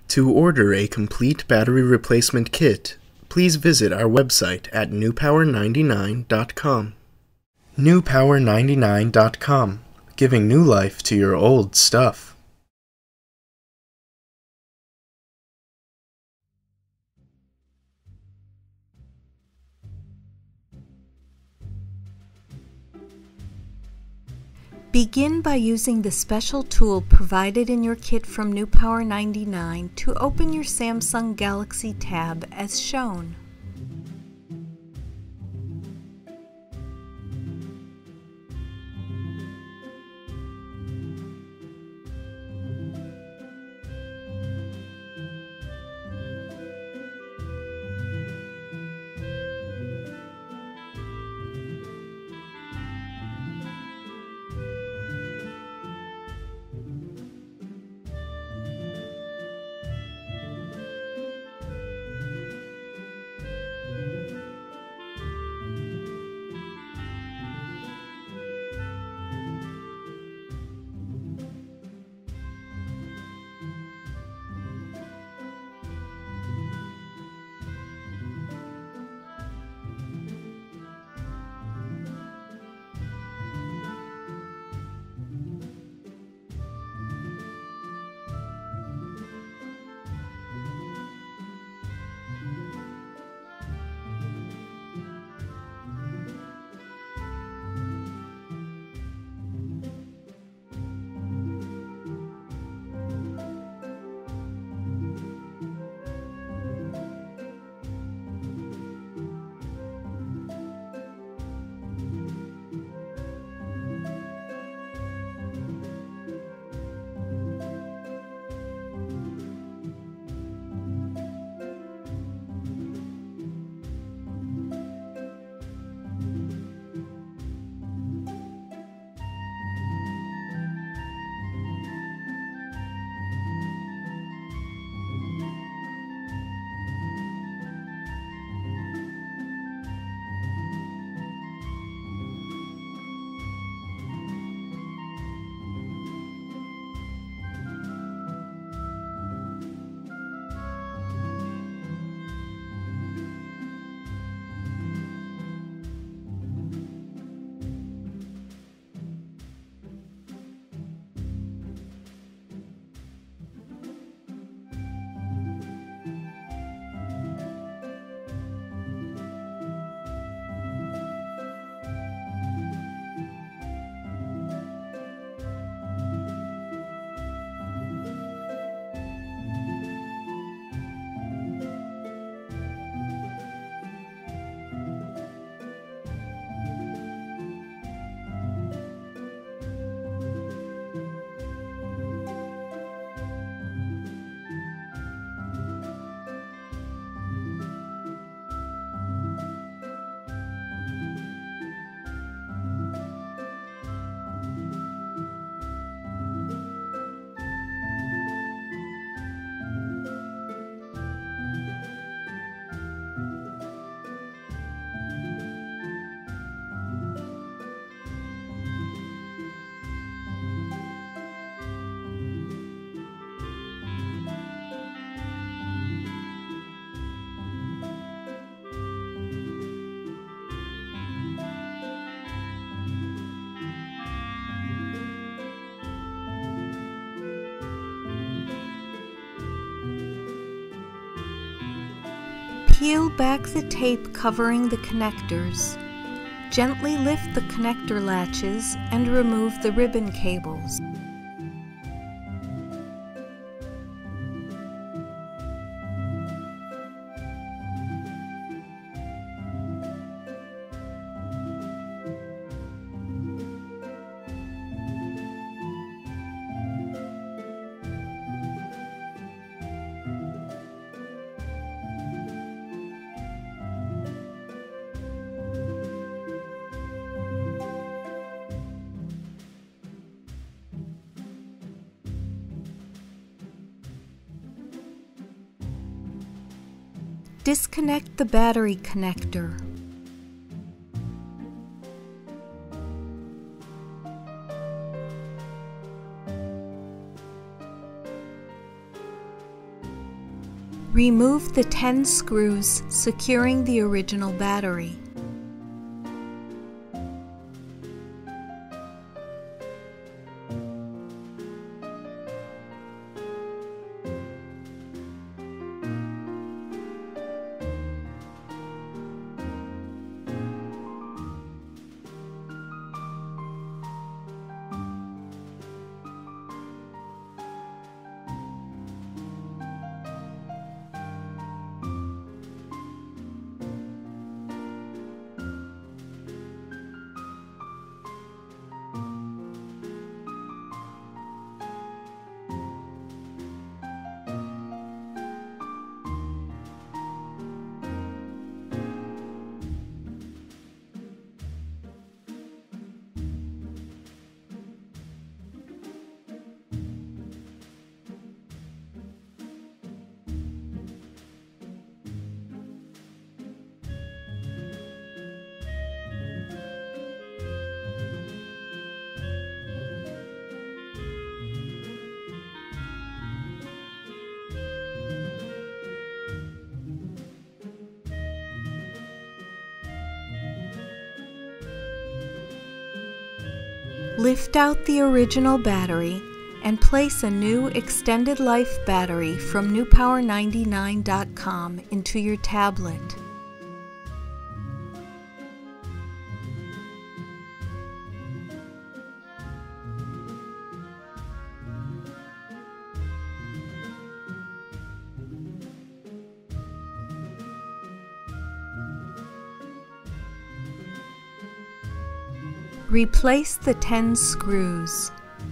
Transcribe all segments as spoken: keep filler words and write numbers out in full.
To order a complete battery replacement kit, please visit our website at new power ninety-nine dot com. new power ninety-nine dot com, giving new life to your old stuff. Begin by using the special tool provided in your kit from New Power ninety-nine to open your Samsung Galaxy tab as shown. Peel back the tape covering the connectors. Gently lift the connector latches and remove the ribbon cables. Disconnect the battery connector. Remove the ten screws securing the original battery. Lift out the original battery and place a new extended life battery from new power ninety-nine dot com into your tablet. Replace the ten screws.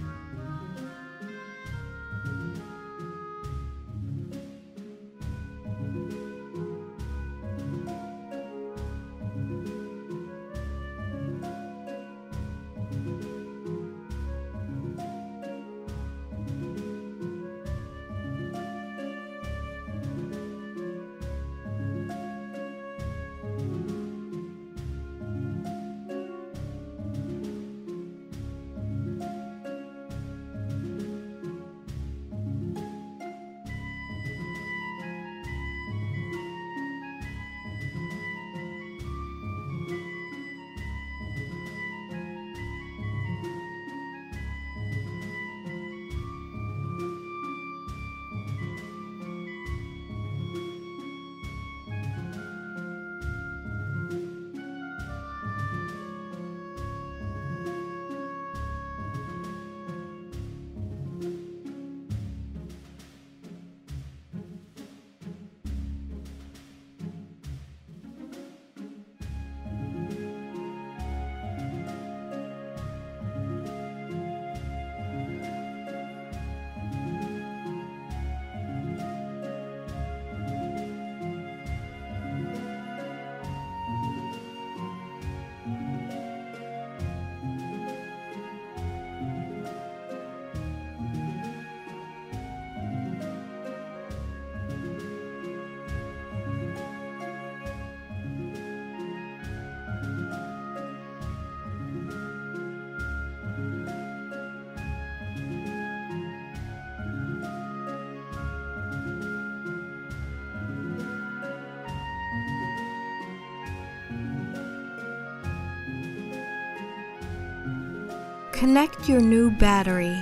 Connect your new battery.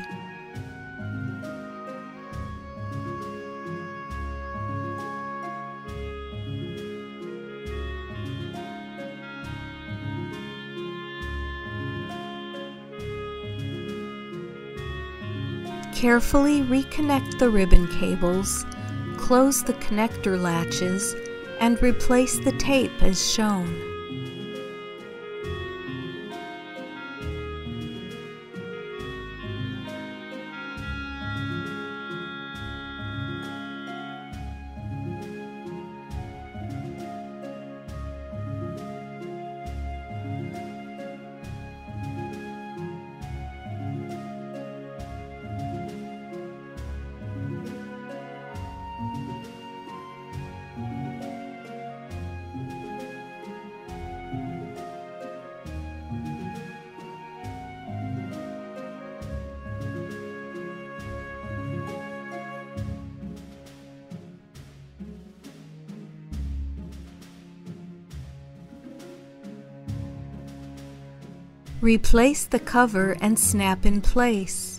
Carefully reconnect the ribbon cables, close the connector latches, and replace the tape as shown. Replace the cover and snap in place.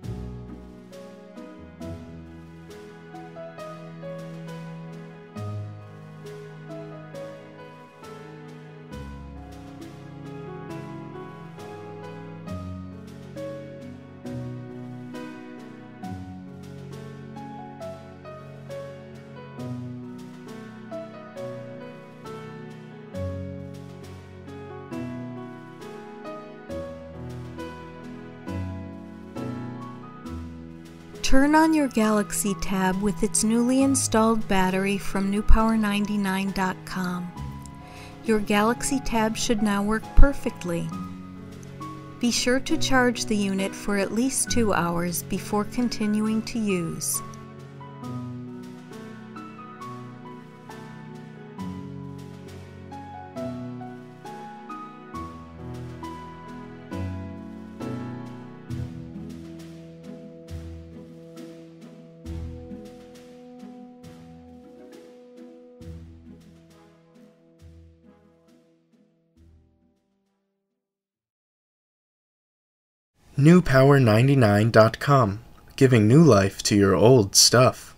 Turn on your Galaxy tab with its newly installed battery from new power ninety-nine dot com. Your Galaxy tab should now work perfectly. Be sure to charge the unit for at least two hours before continuing to use. new power ninety-nine dot com, giving new life to your old stuff.